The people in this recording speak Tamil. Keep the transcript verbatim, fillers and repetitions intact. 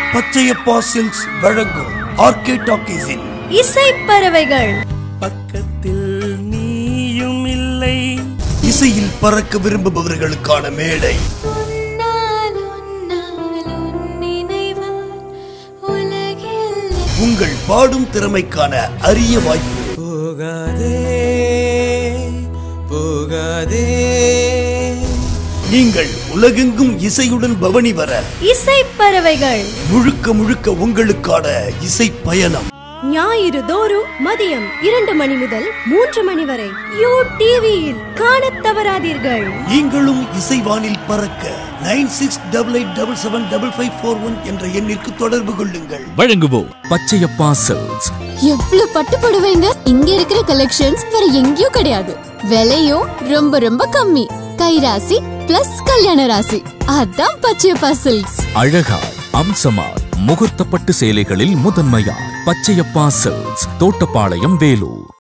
பச்சையப்பா சில்க்ஸ் வழங்கும் ஆர்கே டாக்கீஸின் இசை பறவைகள். பக்கத்தில் நீயும் இல்லை. இசையில் பறக்க விரும்புபவர்களுக்கான மேடை. உங்கள் பாடும் திறமைக்கான அரிய வாய்ப்பு. போகாதே போகாதே. நீங்கள் உலகெங்கும் இசையுடன் பவனி வர இசை பறவைகள் முழுக்க முழுக்க உங்களுக்கான இசை பயணம். ஞாயிறு தோறும் மதியம் இரண்டு மணி முதல் மூன்று மணி வரை யூ டிவியில் காணத் தவறாதீர்கள். நீங்களும் இசைவானில் பறக்க nine six double eight double seven double five four one என்ற எண்ணிற்கு தொடர்பு கொள்ளுங்கள். வழங்குவோம் பச்சையப்பா சில்க்ஸ். எவ்வளவு பட்டு புடவைங்க, இங்க இருக்கிற கலெக்ஷன்ஸ் வேற எங்கேயும் கிடையாது. விலையும் ரொம்ப ரொம்ப கம்மி. கைராசி பிளஸ் கல்யாண ராசி, அதான் பச்சையப்பா சில்க்ஸ். அழகாய் அம்சமாய் முகூர்த்தப்பட்டு சேலைகளில் முதன்மையாய் பச்சையப்பா சில்க்ஸ், தோட்டப்பாளையம், வேலூர்.